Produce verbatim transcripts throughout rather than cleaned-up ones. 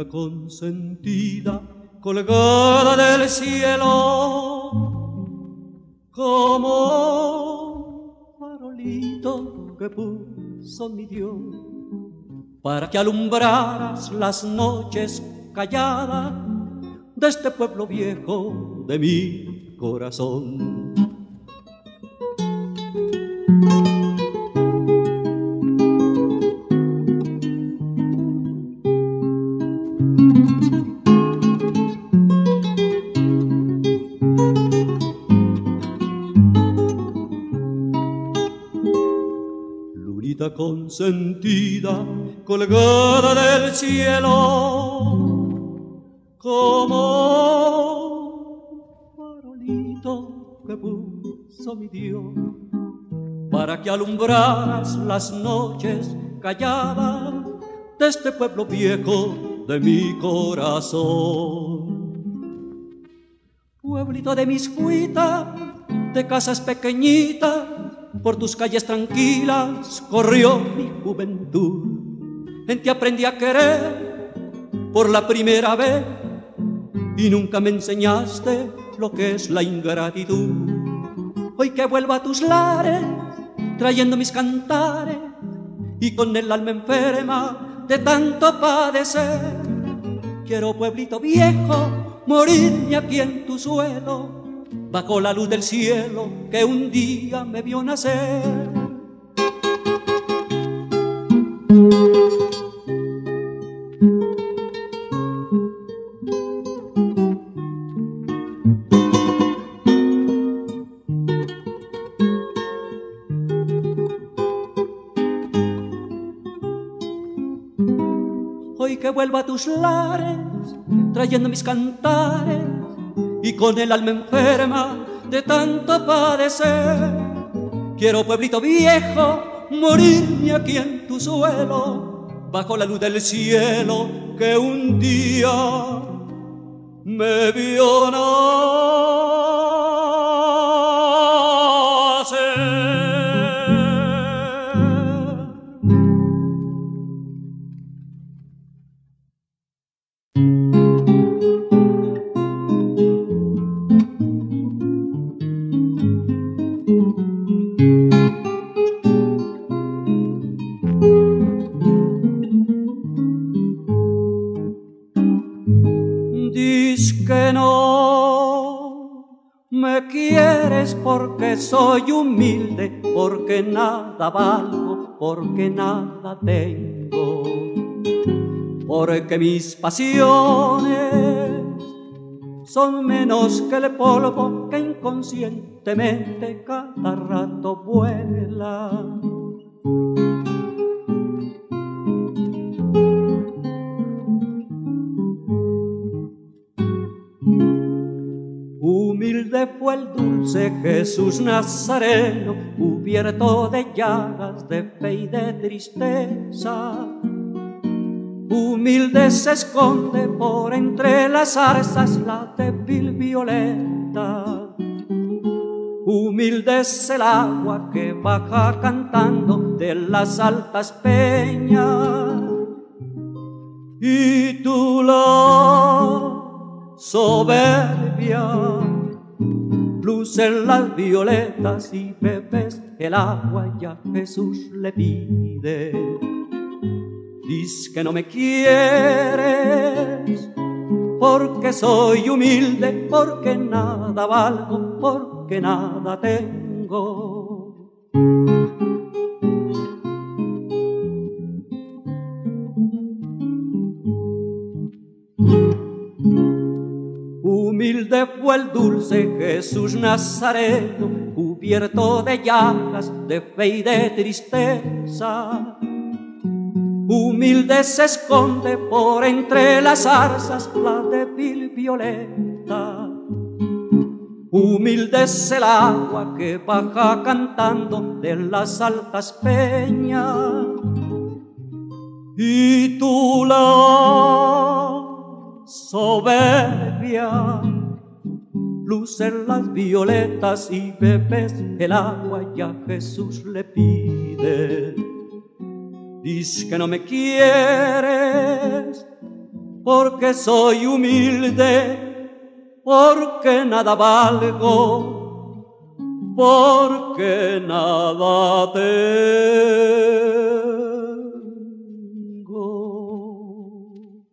Lurita consentida, colgada del cielo, como farolito que puso mi Dios, para que alumbraras las noches calladas de este pueblo viejo de mi corazón. Lurita consentida, colgada del cielo, como farolito que puso mi Dios, para que alumbraras las noches calladas de este pueblo viejo de mi corazón. Pueblito de mis cuitas, de casas pequeñitas, por tus calles tranquilas corrió mi juventud. En ti aprendí a querer por la primera vez y nunca me enseñaste lo que es la ingratitud. Hoy que vuelvo a tus lares trayendo mis cantares y con el alma enferma de tanto padecer, quiero, pueblito viejo, morirme aquí en tu suelo, bajo la luz del cielo que un día me vio nacer. Hoy que vuelvo a tus lares trayendo mis cantares y con el alma enferma de tanto padecer, quiero, pueblito viejo, morirme aquí en tu suelo, bajo la luz del cielo que un día me vio nacer. Que no me quieres porque soy humilde, porque nada valgo, porque nada tengo, porque mis pasiones son menos que el polvo que inconscientemente cada rato vuela. Humilde fue el dulce Jesús Nazareno, cubierto de llagas de fe y de tristeza. Humilde se esconde por entre las zarzas la débil violeta. Humilde es el agua que baja cantando de las altas peñas. Y tú la soberbia, lucen las violetas y bebes el agua, ya Jesús le pide. Diz que no me quieres porque soy humilde, porque nada valgo, porque nada tengo. Humilde fue el dulce Jesús Nazareno, cubierto de llagas de fe y de tristeza. Humilde se esconde por entre las zarzas la débil violeta. Humilde es el agua que baja cantando de las altas peñas. Y tú la soberbia, lucen las violetas y bebes el agua, ya Jesús le pide. Diz que no me quieres porque soy humilde, porque nada valgo, porque nada tengo.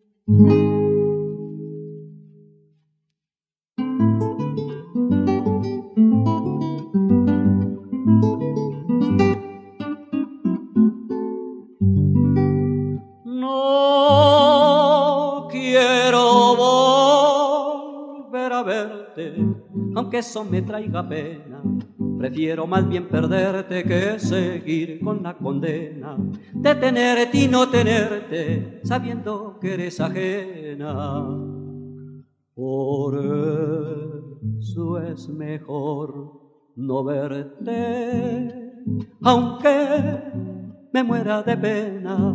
No quiero volver a verte, aunque eso me traiga pena. Prefiero más bien perderte que seguir con la condena de tenerte y no tenerte, sabiendo que eres ajena. Por eso es mejor no verte, aunque me muera de pena.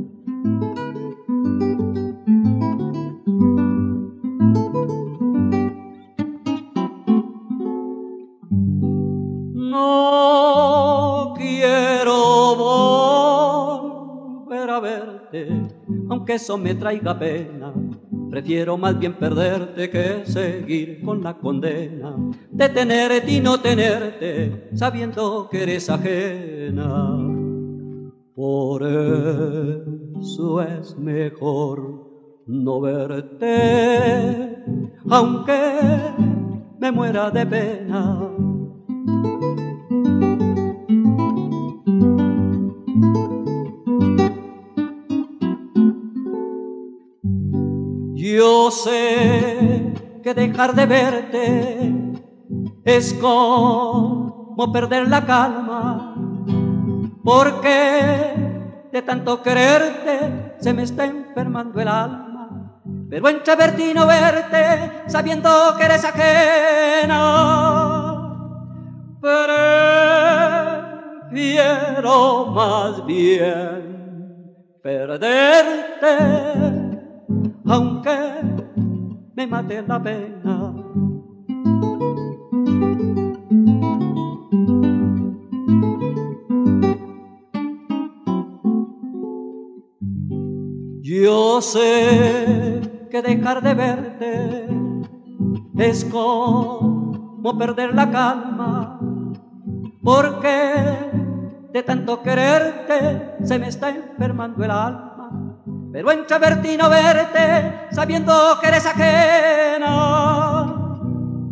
No quiero volver a verte, aunque eso me traiga pena. Prefiero más bien perderte que seguir con la condena de tenerte y no tenerte, sabiendo que eres ajena. Por eso es mejor no verte, aunque me muera de pena. Yo sé que dejar de verte es como perder la calma, porque de tanto quererte se me está enfermando el alma. Pero entre verte y no verte, sabiendo que eres ajena, prefiero más bien perderte, aunque me mate la pena. Yo sé que dejar de verte es como perder la calma, porque de tanto quererte se me está enfermando el alma. Pero entre verte y no verte, sabiendo que eres ajena,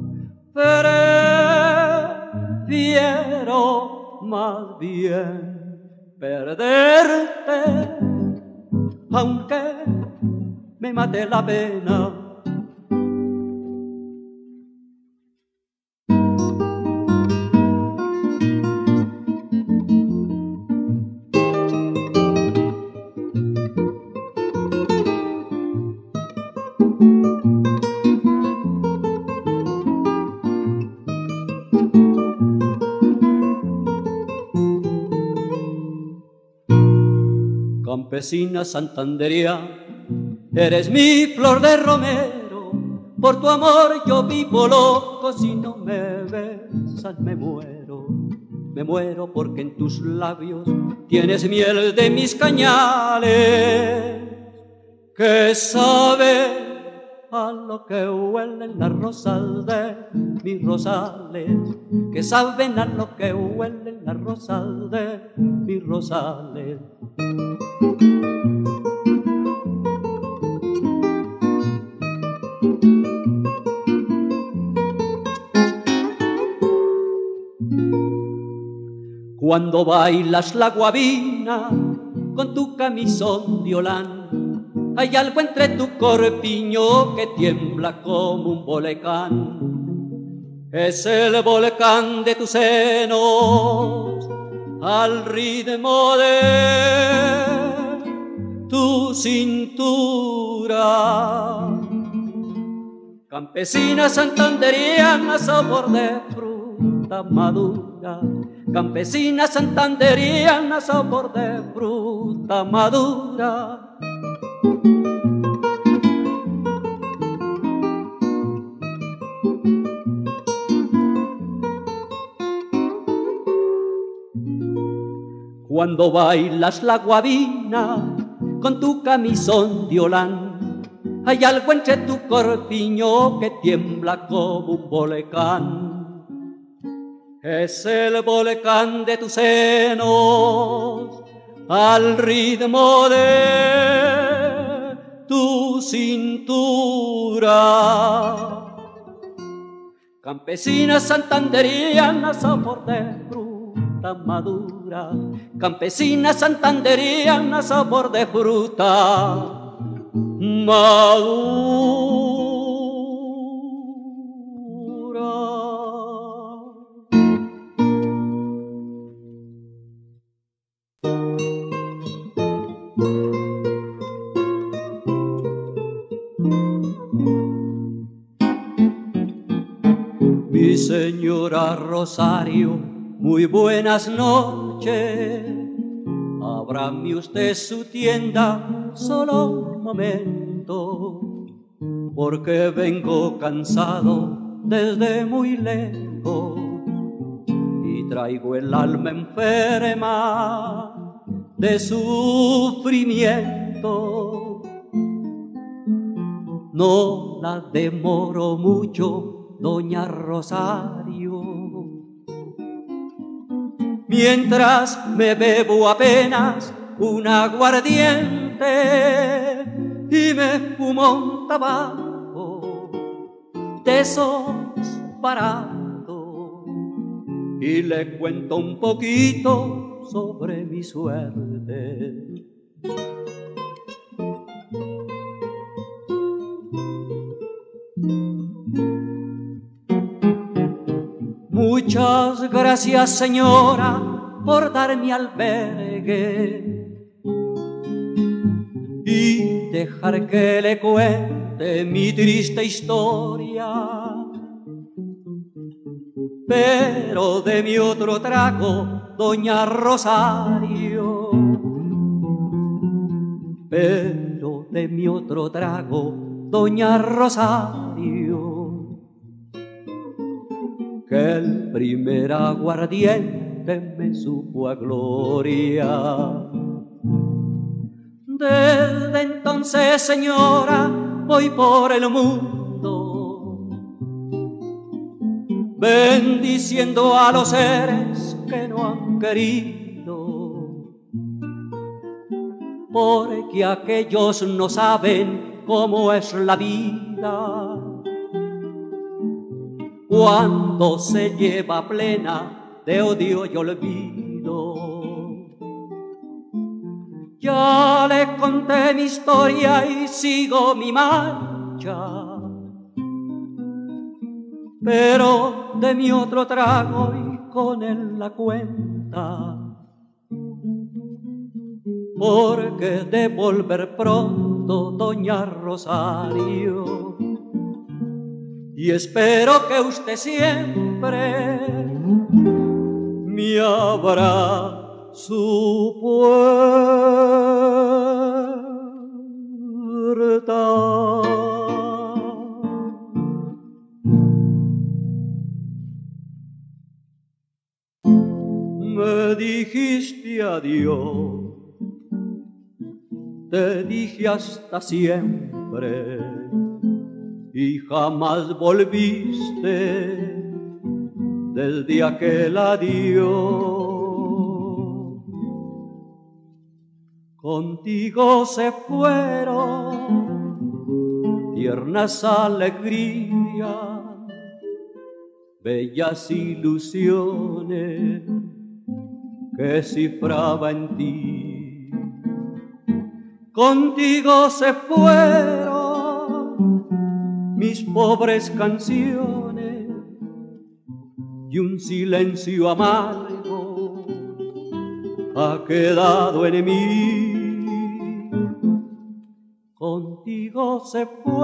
prefiero más bien perderte, aunque me mate la pena. Campesina santandería, eres mi flor de romero, por tu amor yo vivo loco, si no me besas me muero. Me muero porque en tus labios tienes miel de mis cañales, que sabe a lo que huelen las rosas de mis rosales, que saben a lo que huelen las rosas de mis rosales. Cuando bailas la guabina con tu camisón de holán, hay algo entre tu corpiño que tiembla como un volcán. Es el volcán de tus senos al ritmo de tu cintura. Campesina santanderiana, sabor de fruta madura. Campesina santanderiana, sabor de fruta madura. Cuando bailas la guabina con tu camisón de holán, Hay algo entre tu corpiño que tiembla como un volcán. Es el volcán de tus senos al ritmo de tu cintura. Campesina santanderiana, sabor de fruta madura. Campesina santanderiana, sabor de fruta madura. Mi señora Rosario, muy buenas noches. Ábrame usted su tienda solo un momento, porque vengo cansado desde muy lejos y traigo el alma enferma de sufrimiento. No la demoro mucho, doña Rosario, mientras me bebo apenas un aguardiente y me fumo un tabaco de esos baratos y le cuento un poquito sobre mi suerte. Muchas gracias, señora, por darme albergue y dejar que le cuente mi triste historia. Pero de mi otro trago, doña Rosario, pero de mi otro trago, doña Rosario, que el primer aguardiente me supo a gloria. Desde entonces, señora, voy por el mundo bendiciendo a los seres que no han querido, porque aquellos no saben cómo es la vida cuando se lleva plena de odio y olvido. Ya le conté mi historia y sigo mi marcha, pero de mi otro trago y con él la cuenta, porque de volver pronto, doña Rosario, y espero que usted siempre me abra su puerta. Me dijiste adiós, te dije hasta siempre, y jamás volviste desde aquel adiós. Contigo se fueron tiernas alegrías, bellas ilusiones que cifraba en ti. Contigo se fueron mis pobres canciones y un silencio amargo ha quedado en mí. Contigo se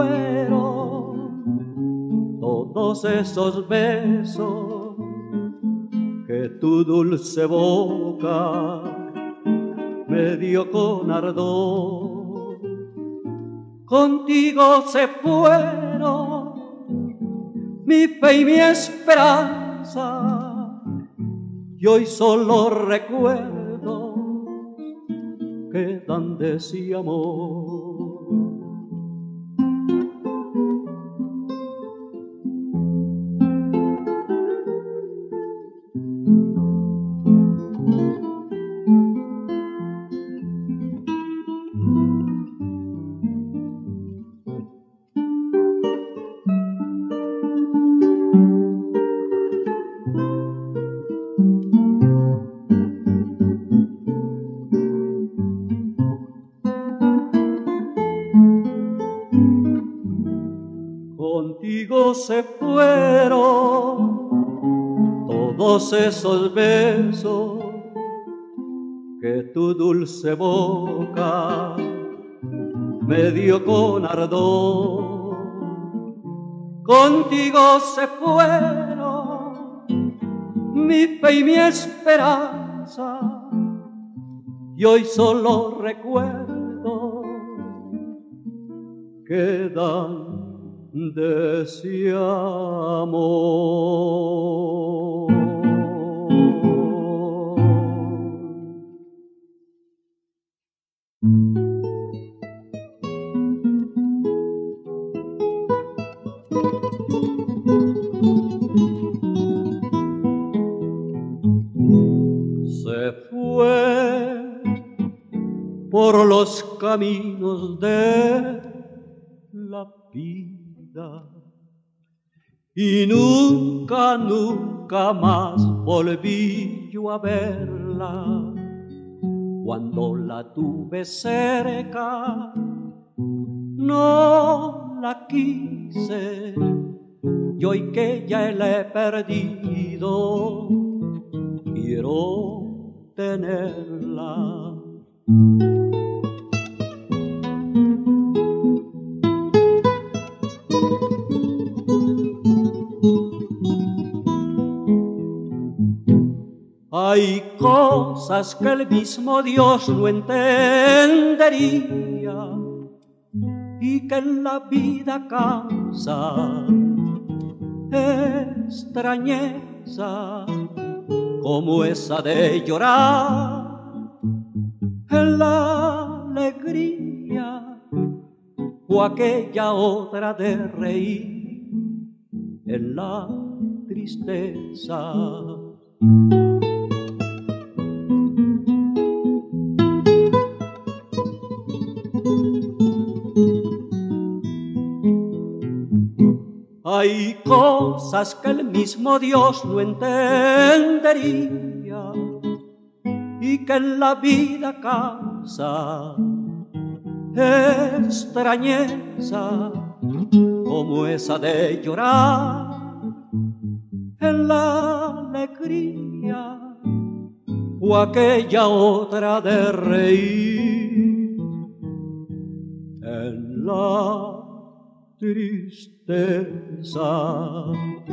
fueron todos esos besos que tu dulce boca me dio con ardor. Contigo se fueron mi fe y mi esperanza, y hoy solo recuerdo quedan de ese amor. se fueron todos esos besos que tu dulce boca me dio con ardor. Contigo se fueron mi fe y mi esperanza, y hoy solo recuerdo quedan de ese amor. Se fue por los caminos de la vida y nunca, nunca más volví yo a verla. Cuando la tuve cerca no la quise, y hoy que ya la he perdido quiero tenerla. Hay cosas que el mismo Dios no entendería y que en la vida causa extrañeza, como esa de llorar en la alegría, o aquella otra de reír en la tristeza. Hay cosas que el mismo Dios no entendería y que en la vida causa extrañeza, como esa de llorar en la alegría, o aquella otra de reír en la tristeza.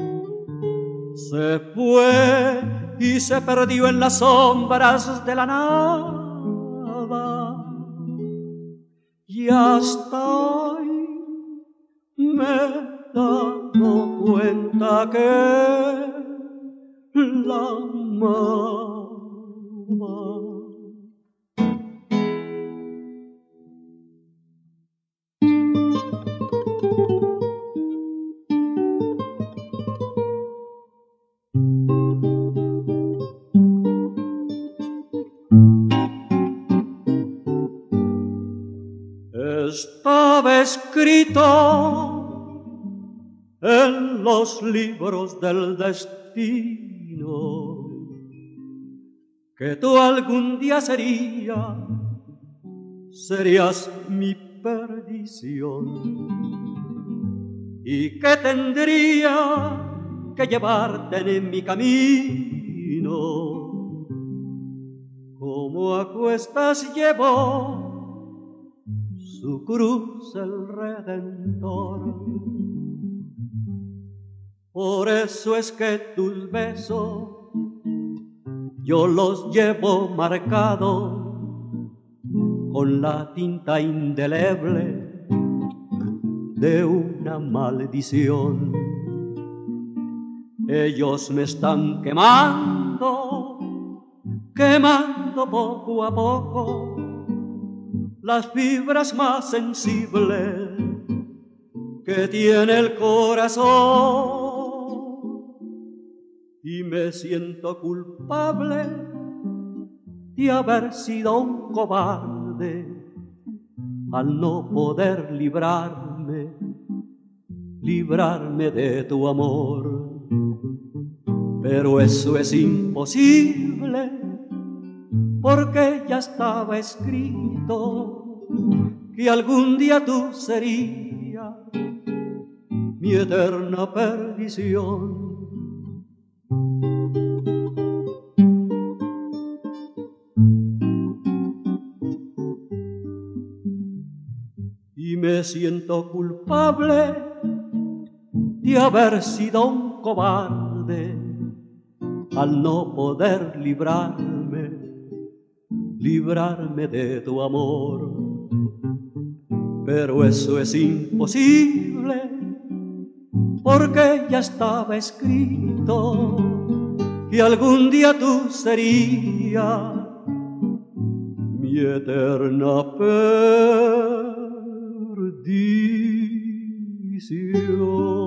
Se fue y se perdió en las sombras de la nada, y hasta hoy me he dado cuenta que la amaba. Estaba escrito en los libros del destino que tú algún día serías, serías mi perdición, y que tendría que llevarte en mi camino, como a cuestas llevó su cruz el Redentor. Por eso es que tus besos yo los llevo marcados con la tinta indeleble de una maldición. Ellos me están quemando, quemando poco a poco las fibras más sensibles que tiene el corazón, y me siento culpable de haber sido un cobarde al no poder librarme, librarme de tu amor. Pero eso es imposible, porque ya estaba escrito que algún día tú serías mi eterna perdición. Y me siento culpable de haber sido un cobarde al no poder librarme, librarme de tu amor. Pero eso es imposible, porque ya estaba escrito que algún día tú serías mi eterna perdición.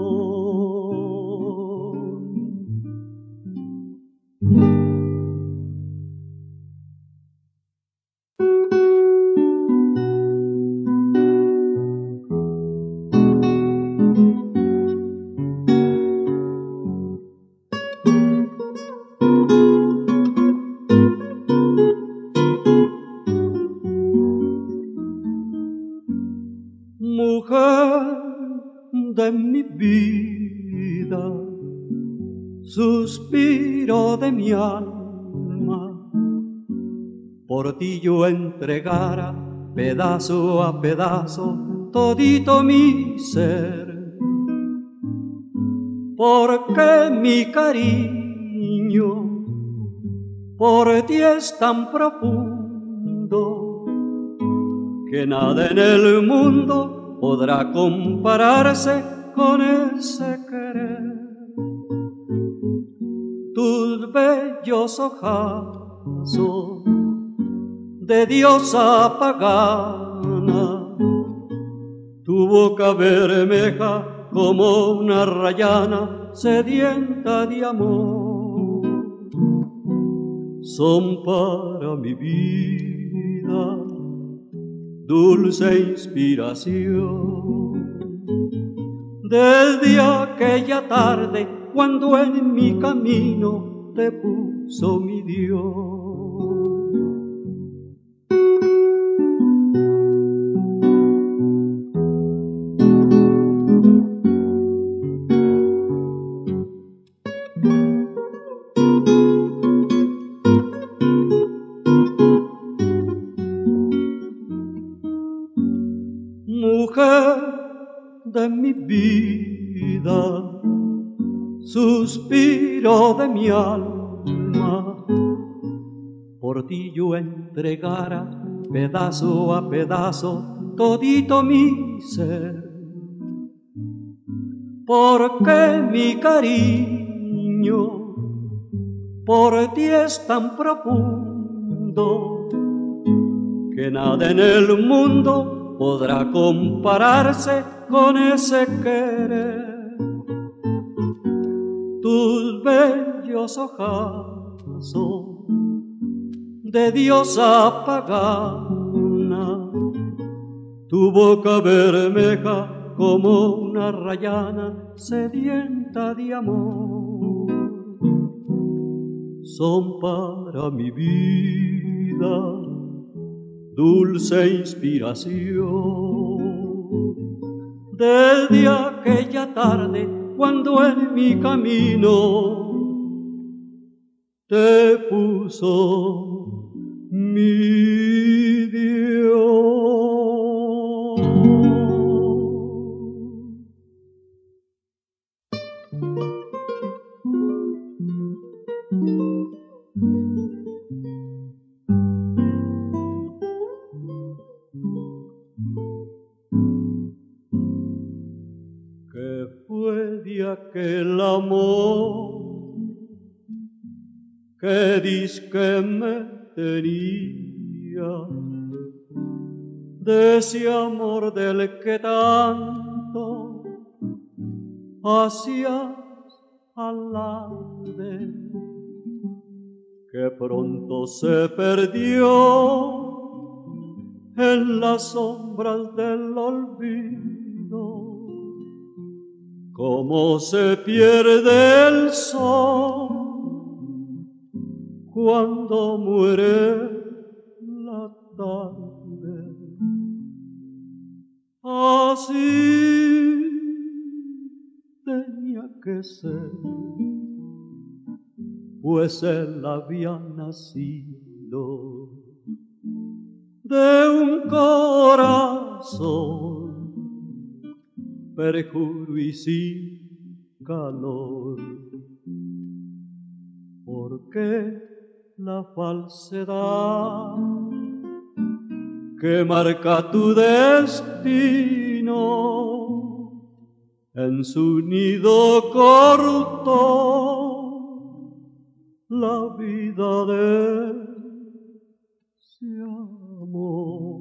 Mujer de mi vida, suspiro de mi alma, por ti yo entregara pedazo a pedazo todito mi ser, porque mi cariño por ti es tan profundo que nada en el mundo podrá compararse con ese querer. Tus bellos ojazos de diosa pagana, tu boca bermeja como una rayana sedienta de amor, son para mi vida dulce inspiración. Desde aquella tarde cuando en mi camino te puso mi Dios. Mujer de mi vida, suspiro de mi alma, por ti yo entregara pedazo a pedazo todito mi ser, porque mi cariño por ti es tan profundo que nada en el mundo podrá compararse con ese querer. Tus bellos ojazos de diosa pagana, tu boca bermeja como una rayana sedienta de amor, son para mi vida dulce inspiración. Desde aquella tarde cuando en mi camino te puso mi Dios. Que fue de aquel amor que dizque me tenía, de ese amor del que tanto hacías alarde, que pronto se perdió en las sombras del olvido, como se pierde el sol cuando muere la tarde. Así enloquecer, pues él había nacido de un corazón perjuro y sin calor. Porque la falsedad que marca tu destino en su nido cortó la vida de ese amor.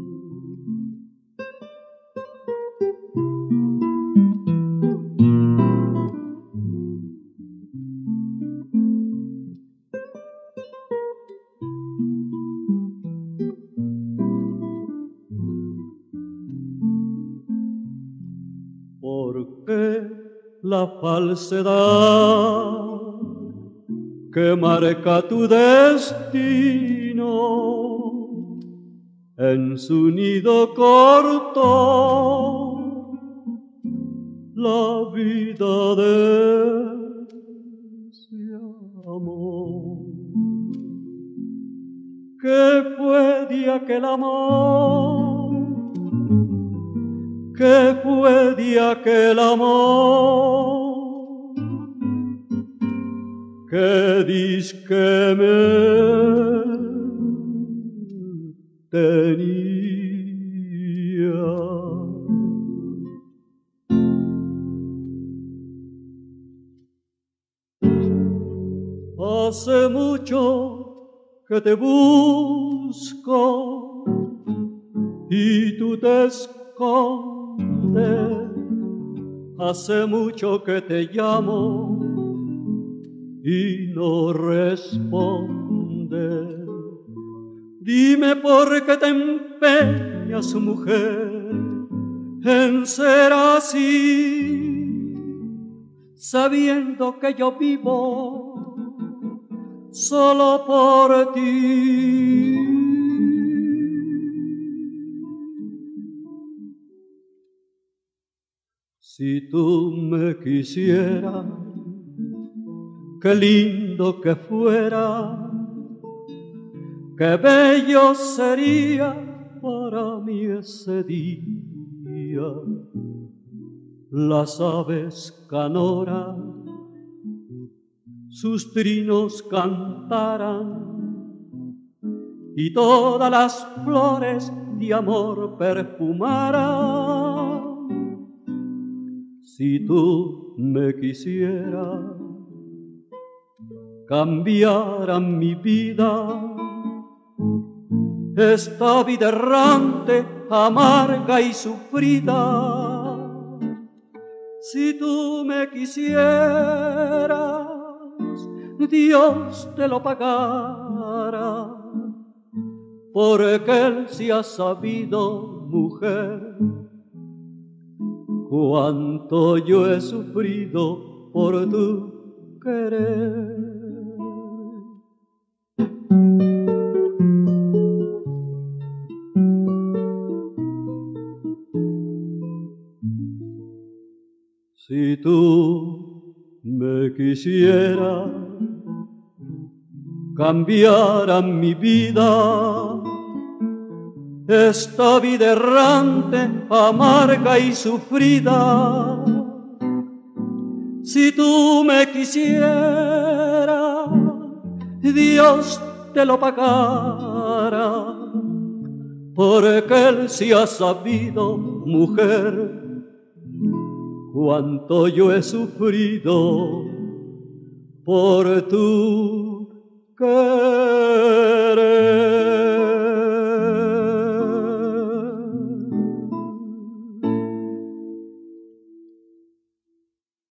Porque la falsedad que marca tu destino en su nido cortó la vida de ese amor. ¿Qué fue de aquel amor? ¿Qué fue de aquel amor que dizque me tenía? Hace mucho que te busco y tú te escondes. Hace mucho que te llamo y no respondes. Dime por qué te empeñas, mujer, en ser así, sabiendo que yo vivo solo por ti. Si tú me quisieras, qué lindo que fuera, qué bello sería para mí ese día. Las aves canoras sus trinos cantaran y todas las flores de amor perfumaran. Si tú me quisieras, cambiaran mi vida, esta vida errante, amarga y sufrida. Si tú me quisieras, Dios te lo pagara, porque Él sí ha sabido, mujer, cuánto yo he sufrido por tu querer. Si tú me quisieras, cambiaran mi vida, esta vida errante, amarga y sufrida. Si tú me quisieras, Dios te lo pagara, porque Él sí ha sabido, mujer, cuánto yo he sufrido por tu